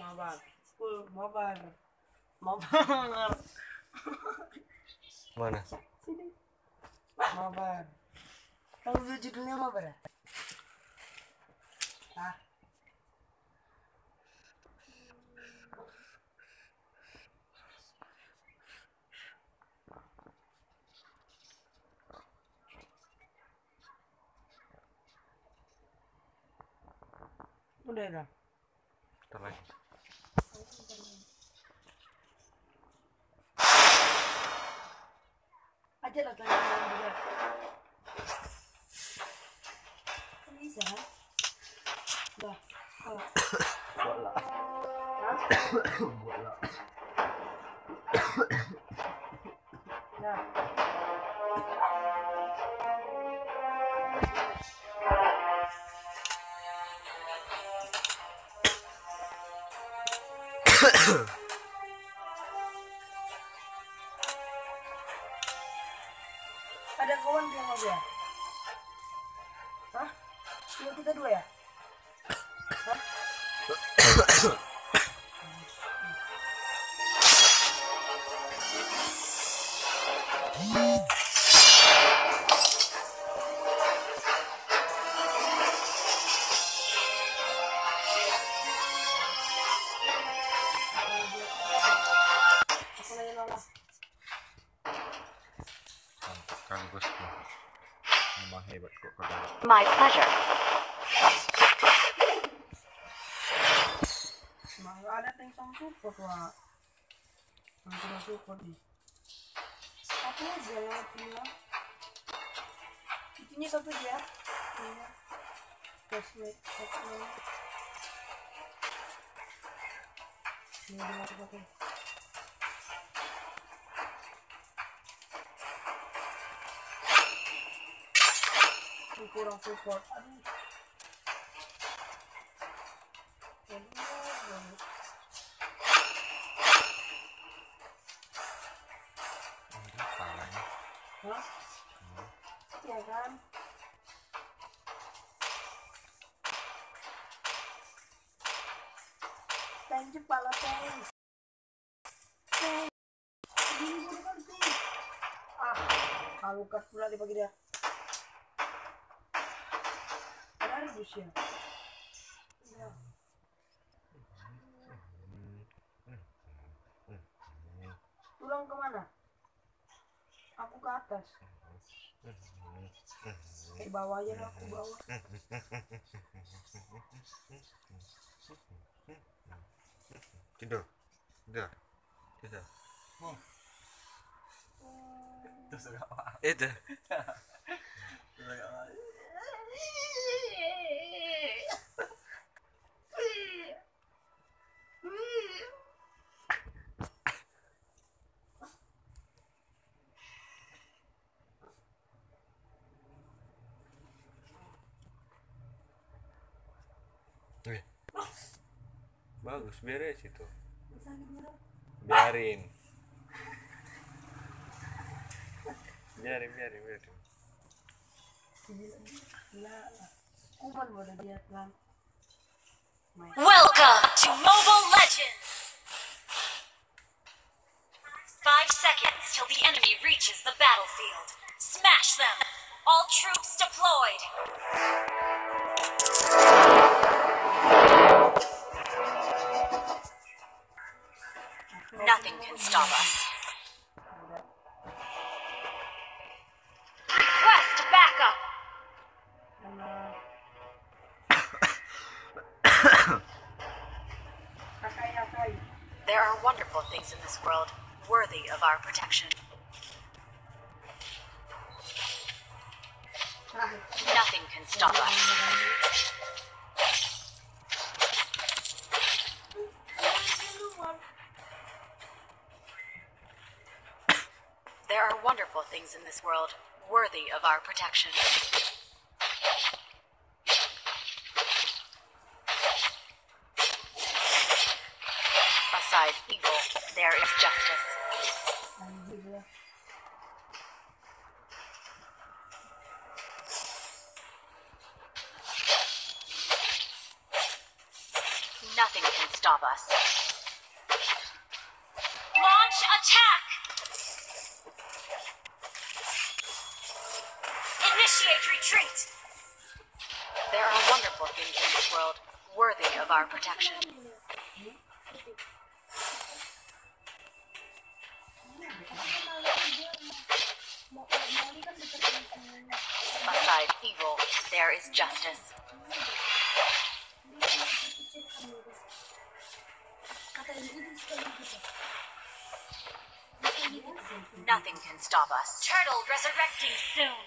Mabar. Mabar. Mabar. Mana? Sini. Mabar. Kalau judulnya mabar ya? Ah. Udah dah. Ntar lagi. Aja lah tanya juga. Bisa kan? Dah. Bola. Bola. Dah. Ada kawan yang mau ya? Hah? Cuma kita dua ya? Hah? Aku lagi lolos. Mantap kan bosku. Memang hebat kok kalian. My pleasure. Malah ada tank sama support wah. Nanti support nih. Satu aja yang bilang. Itunya satu aja. Iya. Flashlight. Ini dia pakai. Kurang support. Aduh. Palanya. Hah? Ya kan? Tank kepala tank. Tank. Ini bukan tank. Halukat pula dibagi dia. Ada rebus ya? Ya. Pulang kemana? Aku ke atas. Ke bawah aja lah, aku bawah. Tidur. Tidur. Tidur. Itu suka apa? Itu. Suka apa? Bagus, beres itu. Biarin. Biarin. Gila. Kuman boleh lihat kan. Welcome to Mobile Legends! 5 seconds till the enemy reaches the battlefield. Smash them! All troops deployed! Nothing can stop us. Request backup! There are wonderful things in this world, worthy of our protection. Nothing can stop us. There are wonderful things in this world, worthy of our protection. Beside evil, there is justice. Nothing can stop us. Attack! Initiate retreat! There are wonderful things in this world worthy of our protection. Beside evil, there is justice. Nothing can stop us. Turtle resurrecting soon.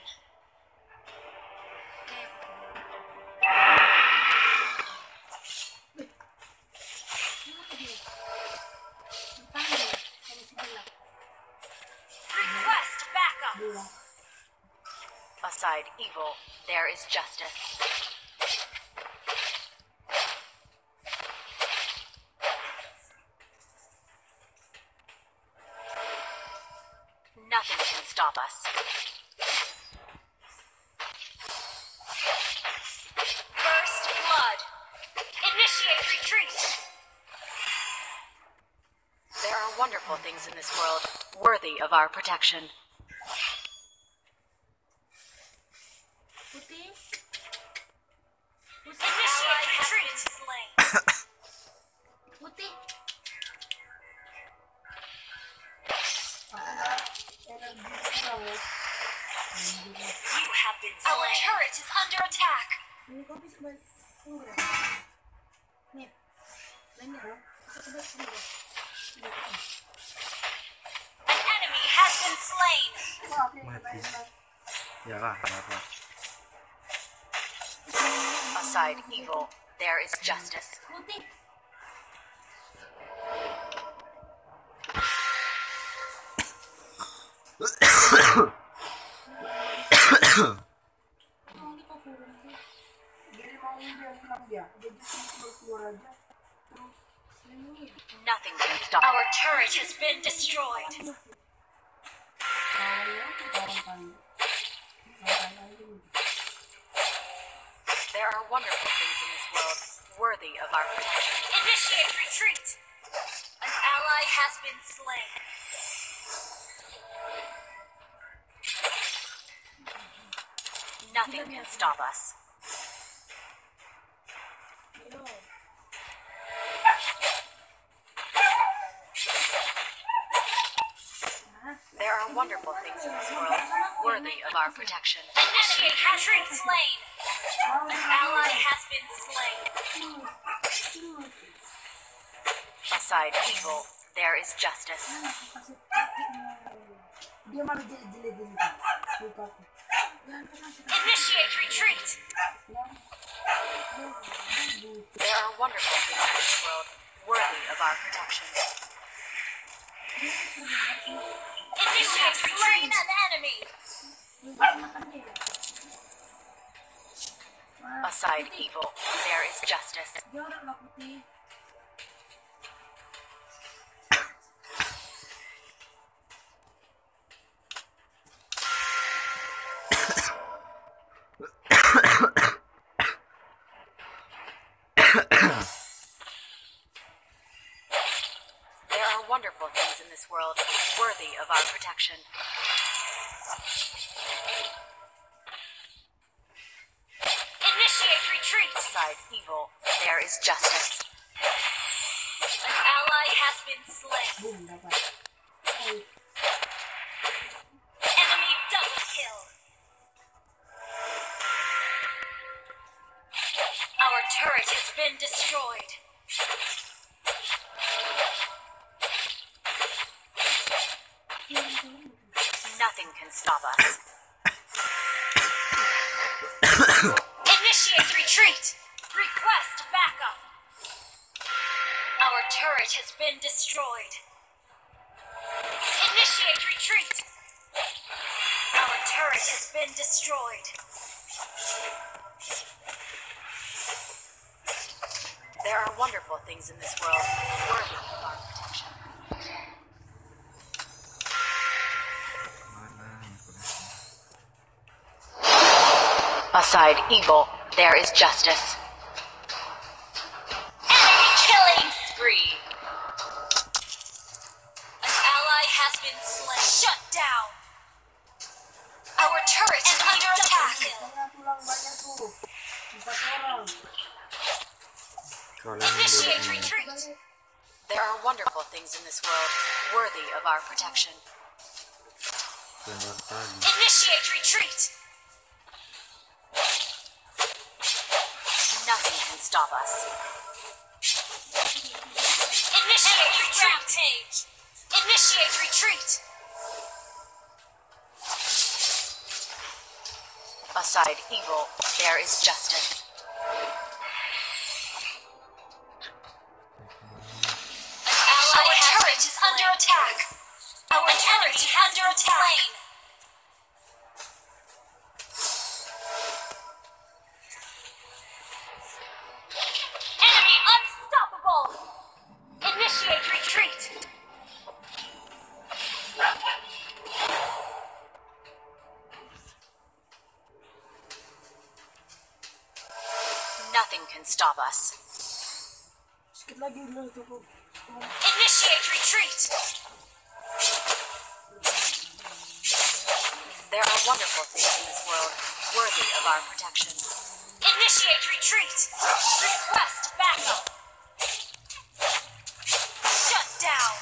Request backup. Beside evil, there is justice. Nothing can stop us. First blood. Initiate retreat. There are wonderful things in this world worthy of our protection. Initiate retreat. You have been slain. Our turret is under attack. An enemy has been slain. Mati. Iyalah, kenapa? Beside evil, there is justice. Nothing can stop. Our turret has been destroyed. There are wonderful things in this world worthy of our protection. Initiate retreat! An ally has been slain. Nothing can stop us. There are wonderful things in this world worthy of our protection. Initiate retreat slain! An ally has been slain. Beside evil, there is justice. Initiate retreat! There are wonderful things in this world worthy of our protection. Initiate slain an enemy! Beside evil, there is justice. There are wonderful things in this world worthy of our protection. Initiate retreat! Beside evil, there is justice. An ally has been slain. Enemy double kill. Our turret has been destroyed. Nothing can stop us. Initiate retreat! Request backup! Our turret has been destroyed. Initiate retreat! Our turret has been destroyed. There are wonderful things in this world worthy of our protection. Beside evil, there is justice. Enemy killing spree! An ally has been slain. Shut down. Our turret is under attack. Saya pulang banyak tuh. 4 orang. Kalian Initiate bodoh. retreat. There are wonderful things in this world worthy of our protection. Benar tadi. Initiate retreat. Nothing can stop us. Initiate retreat. Initiate retreat. Aside evil, there is justice. Our turret is under attack. Our turret is under attack. Enemy unstoppable. Initiate retreat. Nothing can stop us. Sedikit lagi udah cukup. Initiate retreat. There are wonderful things in this world worthy of our protection. Initiate retreat. Request backup. Shut down.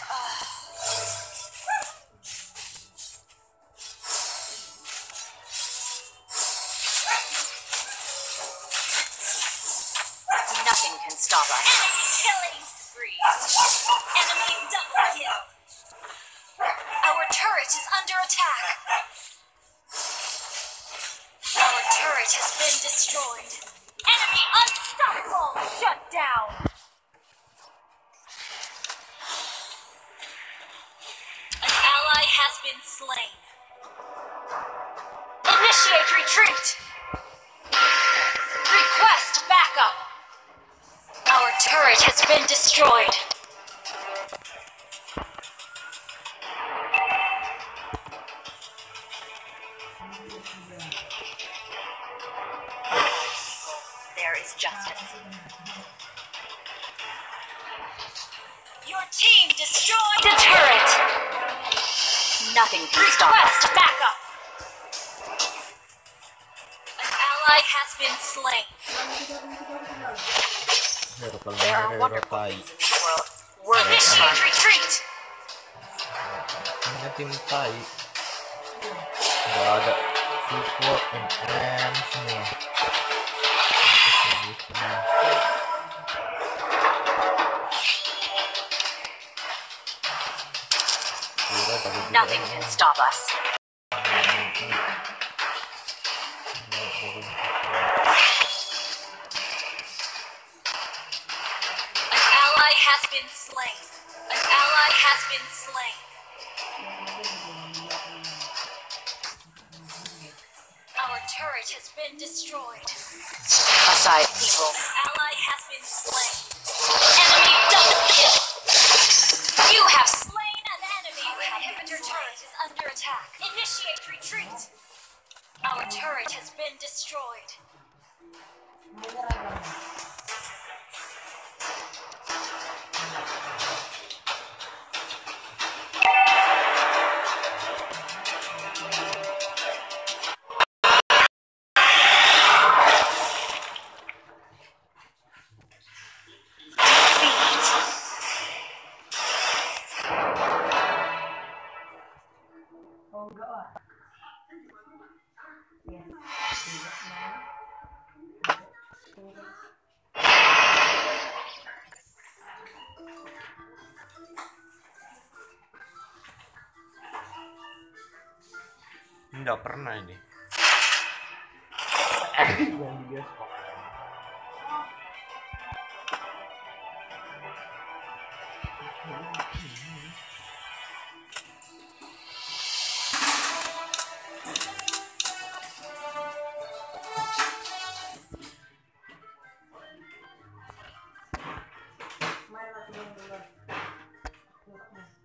Nothing can stop us. Enemy killing spree. Enemy double kill. Our turret is under attack. Our turret has been destroyed. Enemy unstoppable. Shut down. An ally has been slain. Initiate retreat. Request backup. Our turret has been destroyed. There is justice. Your team destroyed the turret. Nothing can stop us. Request backup. An ally has been slain. There are wonderful things in this world worthy of our retreat. Hanya tim Tai. Nggak ada support MM semua. Nothing can stop us. An ally has been slain. An ally has been slain. Our turret has been destroyed. Aside evil. Ally has been slain. Enemy double kill. You have slain an enemy. Our inhibitor turret is under attack. Initiate retreat. Our turret has been destroyed. Oh enggak lah. Ya. Nggak pernah ini. Yang di bioskop. Main lagi dulu.